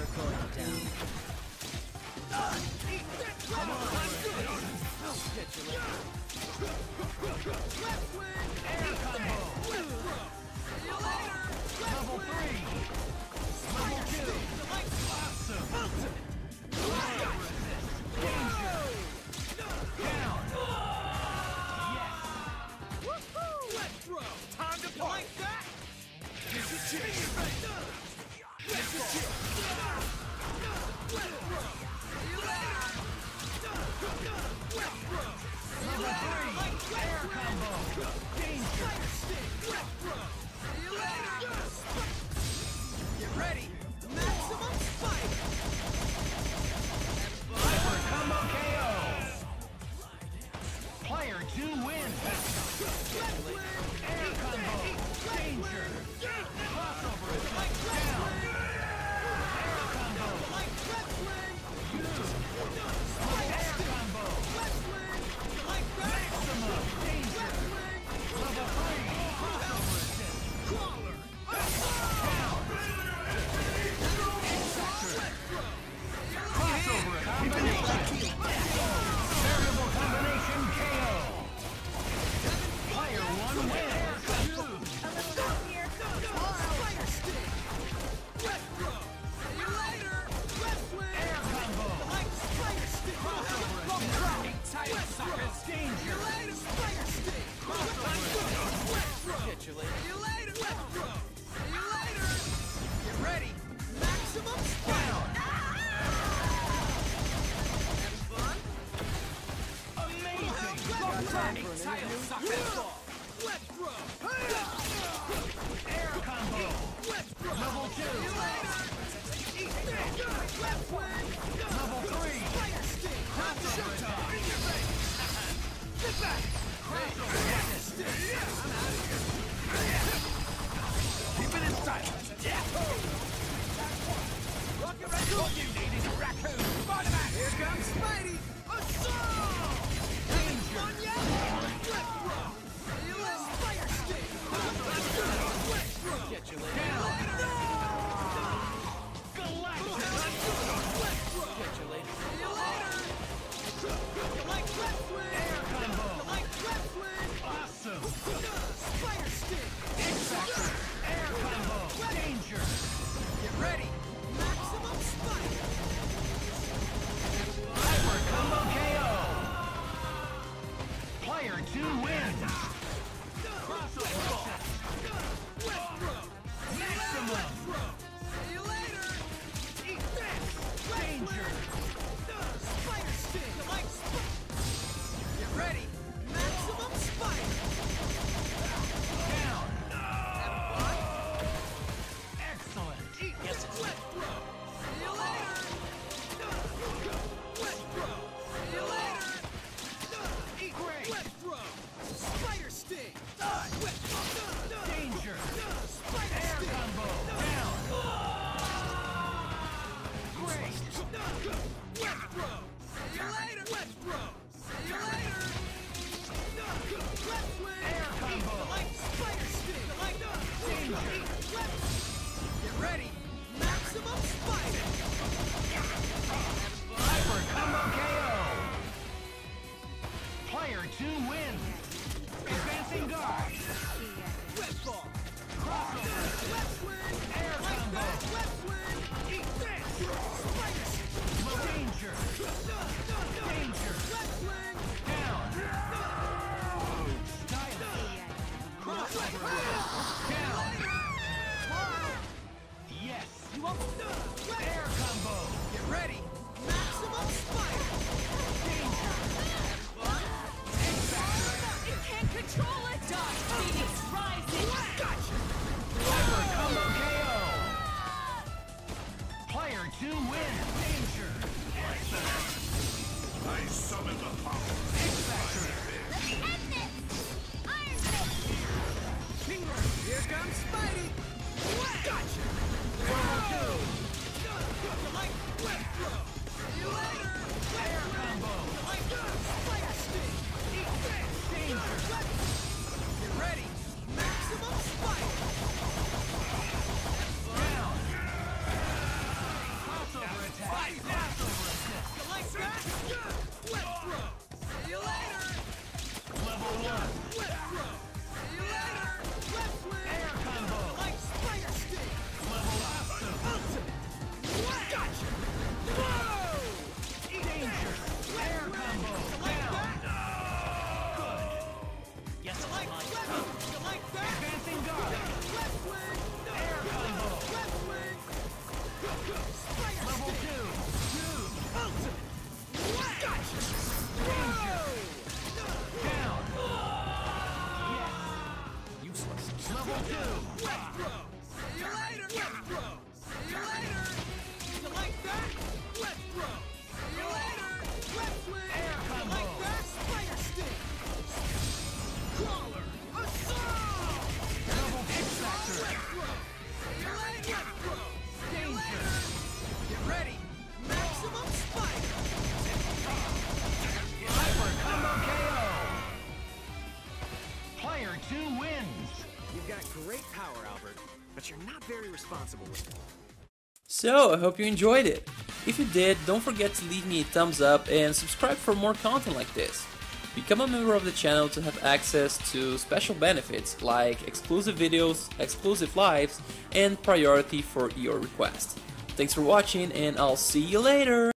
circle you down. Come on, I'll get you later. air combo. See you later. Level 3. Level 2. Awesome. Danger. Down. Yes. Let's throw. Time to You party. like that? This is it. Let's throw. See you later. Let's throw. Level 3. Air combo. Danger. Fire stick. Let's throw. See you later. Get ready. Maximum spike. Hyper combo KO. Player 2 wins. Air combo. Danger. Crossover attack. Down. Air combo. Like wrestling. Air combo. Wrestling. Like that. Maximum. Danger. Wrestling. Level 3. Crossover attack. Crawler. Crossover combination. Variable combination KO. Player 1 wins. Fire stick. Red throw. See you later. Wrestling. Air combo. Like spider stick. Tight suckers. Danger. See you later. Spider stick. Red throw. Get you later. See you later. Red throw. See you later. Get ready. Maximum spike. Having fun? Amazing. Tight suckers. Red throw. Air combo. Red throw. Level 2. See you later. Eat that. Left wing. Level 3. Fire stick. Showtime. In your face. Get back. Fire stick. I'm out of here. Keep it in sight. Rocket raccoon. All you need is a raccoon. Spider-Man. Here comes Spidey. Assault. Danger. One yet. Red throw. See you later. Fire stick. Red throw. Get you later. Down. Red Galactic. throw. Get you later. See you later. You like wrestling? Air combo. You like wrestling? Awesome. Spider stick. X-Factor. Air combo. Danger. Get ready. Maximum spike. Hyper combo KO. Player 2 wins. Crossover attack. Red throw. Maximum. See you later. Eat this. Danger. Spider stick. You like Get ready. Maximum spike. Down. Having fun? Excellent. Yes, it's Red throw. See you later. Red throw. See you later. Eat Great. red throw. Spider stick. Red Danger. Spider Air stick. combo. Down. Great. Red throw. See you later. Red throw. See you later. Red swing. Air combo. Like spider stick. Like Danger. red. Get ready. Maximum spike. Hyper combo KO. Player 2 wins. Advancing guard. Red ball. Crossover. Red swing. Air Like combo. that. Red swing. Eat this. Spider stick. Danger. Danger. Red swing. Down. Stylish. Crossover. Down. Yes. You won't. Air combo. Get ready. Maximum spike. Danger. Fun? X-Factor. It can't control it! Dark Phoenix rising! Gotcha. Hyper combo KO. Player 2 wins. Danger. I summon the power. X-Factor. End this! Iron Fist! Here comes Spidey. Gotcha. Level 2. Left throw. See you later. Left throw. See you later. You like that? Left throw. See you later. Left swing. Air You combo. like that? Spider stick. Crawler. Assault. Double kick factor. Left throw. See you later. Left throw. See you later. Get ready. Maximum spike. Hyper combo KO. Player 2 wins. You've got great power, Albert, but you're not very responsible with it. So, I hope you enjoyed it. If you did, don't forget to leave me a thumbs up and subscribe for more content like this. Become a member of the channel to have access to special benefits like exclusive videos, exclusive lives, and priority for your request. Thanks for watching, and I'll see you later!